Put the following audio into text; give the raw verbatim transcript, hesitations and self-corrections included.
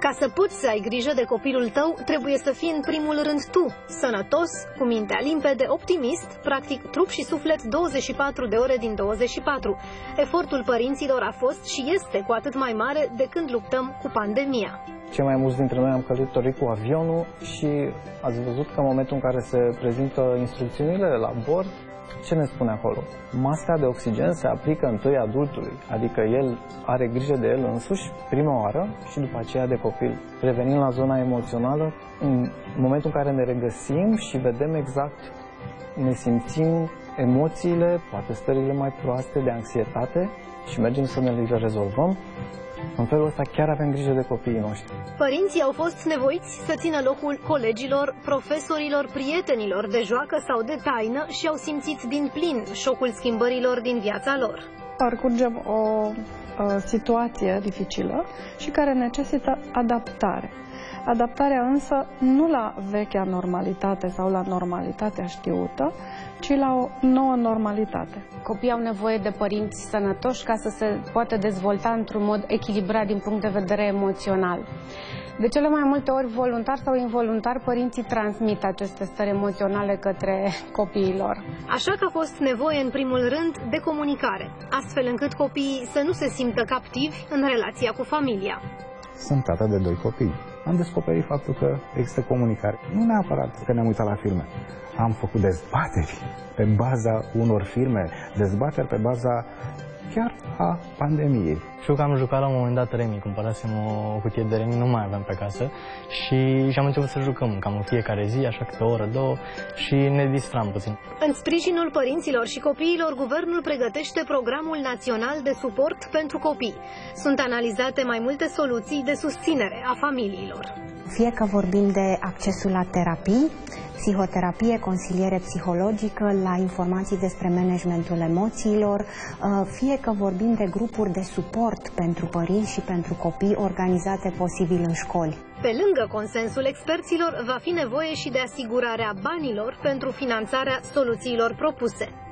Ca să poți să ai grijă de copilul tău, trebuie să fii în primul rând tu, sănătos, cu mintea limpede, optimist, practic trup și suflet douăzeci și patru de ore din douăzeci și patru. Efortul părinților a fost și este cu atât mai mare de când luptăm cu pandemia. Cei mai mulți dintre noi am călătorit cu avionul și ați văzut că în momentul în care se prezintă instrucțiunile la bord, ce ne spune acolo? Masca de oxigen se aplică întâi adultului, adică el are grijă de el însuși prima oară și după aceea de copil. Revenind la zona emoțională, în momentul în care ne regăsim și vedem exact, ne simțim emoțiile, poate stările mai proaste de anxietate și mergem să ne le rezolvăm, în felul ăsta chiar avem grijă de copiii noștri. Părinții au fost nevoiți să țină locul colegilor, profesorilor, prietenilor de joacă sau de taină și au simțit din plin șocul schimbărilor din viața lor. Parcurgem o, o situație dificilă și care necesită adaptare. Adaptarea însă nu la vechea normalitate sau la normalitatea știută, ci la o nouă normalitate. Copiii au nevoie de părinți sănătoși ca să se poată dezvolta într-un mod echilibrat din punct de vedere emoțional. De cele mai multe ori, voluntar sau involuntar, părinții transmit aceste stări emoționale către copiilor. Așa că a fost nevoie, în primul rând, de comunicare, astfel încât copiii să nu se simtă captivi în relația cu familia. Sunt tată de doi copii. Am descoperit faptul că există comunicare. Nu neapărat că ne-am uitat la filme. Am făcut dezbateri pe baza unor filme, dezbateri pe baza chiar a pandemiei. Știu că am jucat la un moment dat Remi, cumpărasem o cutie de Remi, nu mai aveam pe casă și, și am început să jucăm cam în fiecare zi, așa câte o oră, două și ne distram puțin. În sprijinul părinților și copiilor, guvernul pregătește Programul Național de Suport pentru Copii. Sunt analizate mai multe soluții de susținere a familiilor. Fie că vorbim de accesul la terapii, psihoterapie, consiliere psihologică, la informații despre managementul emoțiilor, fie că vorbim de grupuri de suport pentru părinți și pentru copii organizate posibil în școli. Pe lângă consensul experților, va fi nevoie și de asigurarea banilor pentru finanțarea soluțiilor propuse.